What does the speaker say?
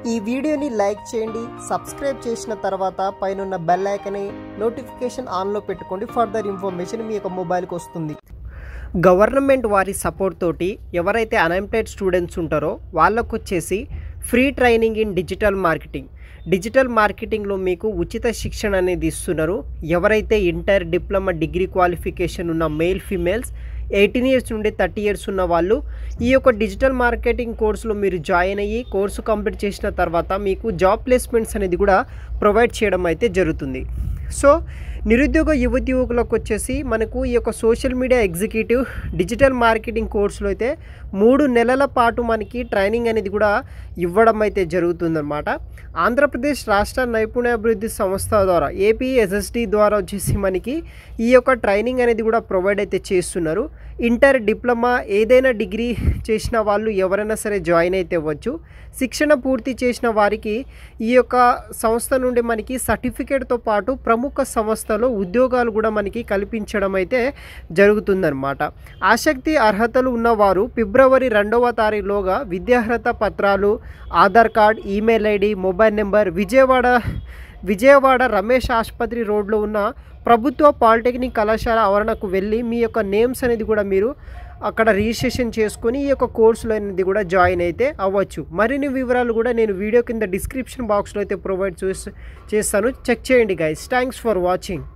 ఈ వీడియోని లైక్ చేయండి, సబ్స్క్రైబ్ చేసిన తర్వాత పైన బెల్ ఐకాన్ని నోటిఫికేషన్ ఆన్లో పెట్టుకోండి. ఫర్దర్ ఇన్ఫర్మేషన్ మీ యొక్క మొబైల్కి వస్తుంది. గవర్నమెంట్ వారి సపోర్ట్ తోటి ఎవరైతే అన్ఎంప్లాయిడ్ స్టూడెంట్స్ ఉంటారో వాళ్ళకు వచ్చేసి ఫ్రీ ట్రైనింగ్ ఇన్ డిజిటల్ మార్కెటింగ్లో మీకు ఉచిత శిక్షణ అనేది ఇస్తున్నారు. ఎవరైతే ఇంటర్, డిప్లొమా, డిగ్రీ క్వాలిఫికేషన్ ఉన్న మేల్, ఫీమేల్స్ 18 ఇయర్స్ నుండి 30 ఇయర్స్ ఉన్న వాళ్ళు ఈ యొక్క డిజిటల్ మార్కెటింగ్ కోర్సులో మీరు జాయిన్ అయ్యి కోర్సు కంప్లీట్ చేసిన తర్వాత మీకు జాబ్ ప్లేస్మెంట్స్ అనేది కూడా ప్రొవైడ్ చేయడం అయితే జరుగుతుంది. సో నిరుద్యోగ యువకులకు వచ్చేసి మనకు ఈ యొక్క social media executive digital marketing కోర్సులో అయితే 3 నెలల పాటు మనకి ట్రైనింగ్ అనేది కూడా ఇవ్వడం అయితే జరుగుతుందన్నమాట. ఆంధ్రప్రదేశ్ రాష్ట్ర నైపుణ్యాభివృద్ధి సంస్థ ద్వారా APSSD ద్వారా వచ్చేసి మనకి ఈ యొక్క ట్రైనింగ్ అనేది కూడా ప్రొవైడ్ అయితే చేస్తున్నారు. ఇంటర్, డిప్లొమా ఏదైనా డిగ్రీ చేసిన వాళ్ళు ఎవరైనా సరే జాయిన్ అయితే అవ్వచ్చు. శిక్షణ పూర్తి చేసిన వారికి ఈ యొక్క సంస్థ నుండి మనకి సర్టిఫికేట్తో పాటు ప్రముఖ సంస్థలో ఉద్యోగాలు కూడా మనకి కల్పించడం అయితే జరుగుతుందన్నమాట. ఆసక్తి, అర్హతలు ఉన్నవారు ఫిబ్రవరి 2వ తారీఖులోగా విద్యార్హత పత్రాలు, Aadhaar card, email ID, mobile number Vijayawada Ramesh ఆసుపత్రి రోడ్లో ఉన్న ప్రభుత్వ పాలిటెక్నిక్ కళాశాల ఆవరణకు వెళ్ళి మీ యొక్క నేమ్స్ అనేది కూడా మీరు అక్కడ రిజిస్ట్రేషన్ చేసుకొని ఈ యొక్క కోర్సులో అనేది కూడా జాయిన్ అయితే అవ్వచ్చు. మరిన్ని వివరాలు కూడా నేను వీడియో కింద డిస్క్రిప్షన్ బాక్స్లో అయితే ప్రొవైడ్ చేస్తాను. చెక్ చేయండి గైస్. Thanks for watching.